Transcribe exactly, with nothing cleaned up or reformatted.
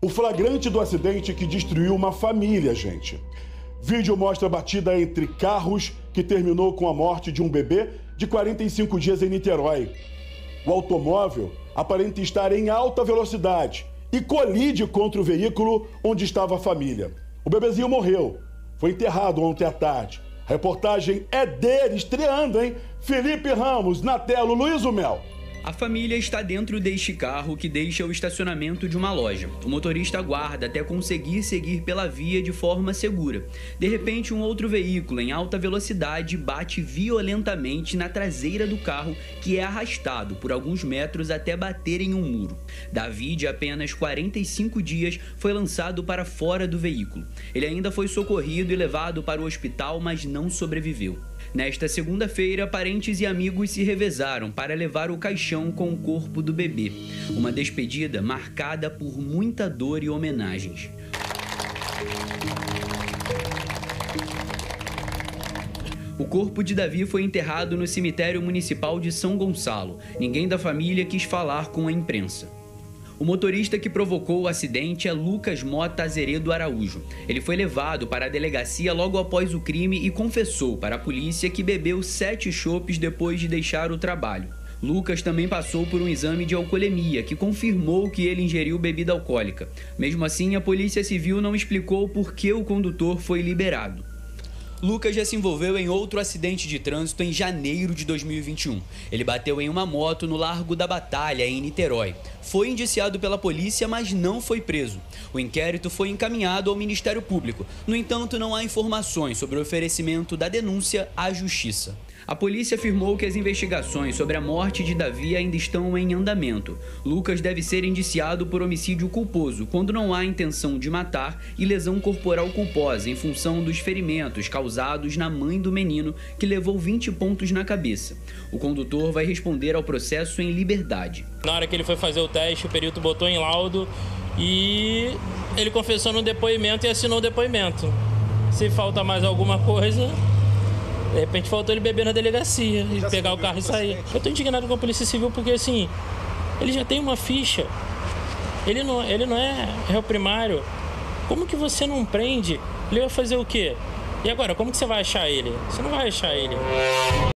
O flagrante do acidente que destruiu uma família, gente. Vídeo mostra a batida entre carros que terminou com a morte de um bebê de quarenta e cinco dias em Niterói. O automóvel aparenta estar em alta velocidade e colide contra o veículo onde estava a família. O bebezinho morreu. Foi enterrado ontem à tarde. A reportagem é dele, estreando, hein? Felipe Ramos, na tela, Luiz Mel. A família está dentro deste carro que deixa o estacionamento de uma loja. O motorista aguarda até conseguir seguir pela via de forma segura. De repente, um outro veículo em alta velocidade bate violentamente na traseira do carro, que é arrastado por alguns metros até bater em um muro. Davi, de apenas quarenta e cinco dias, foi lançado para fora do veículo. Ele ainda foi socorrido e levado para o hospital, mas não sobreviveu. Nesta segunda-feira, parentes e amigos se revezaram para levar o caixão com o corpo do bebê. Uma despedida marcada por muita dor e homenagens. O corpo de Davi foi enterrado no cemitério municipal de São Gonçalo. Ninguém da família quis falar com a imprensa. O motorista que provocou o acidente é Lucas Mota Azeredo Araújo. Ele foi levado para a delegacia logo após o crime e confessou para a polícia que bebeu sete chopes depois de deixar o trabalho. Lucas também passou por um exame de alcoolemia, que confirmou que ele ingeriu bebida alcoólica. Mesmo assim, a Polícia Civil não explicou por que o condutor foi liberado. Lucas já se envolveu em outro acidente de trânsito em janeiro de dois mil e vinte e um. Ele bateu em uma moto no Largo da Batalha, em Niterói. Foi indiciado pela polícia, mas não foi preso. O inquérito foi encaminhado ao Ministério Público. No entanto, não há informações sobre o oferecimento da denúncia à Justiça. A polícia afirmou que as investigações sobre a morte de Davi ainda estão em andamento. Lucas deve ser indiciado por homicídio culposo, quando não há intenção de matar, e lesão corporal culposa, em função dos ferimentos causados na mãe do menino, que levou vinte pontos na cabeça. O condutor vai responder ao processo em liberdade. Na hora que ele foi fazer o teste, o perito botou em laudo e ele confessou no depoimento e assinou o depoimento. Se falta mais alguma coisa... De repente faltou ele beber na delegacia, e pegar o carro e sair. Eu tô indignado com a Polícia Civil porque, assim, ele já tem uma ficha. Ele não, ele não é réu primário. Como que você não prende? Ele vai fazer o quê? E agora, como que você vai achar ele? Você não vai achar ele.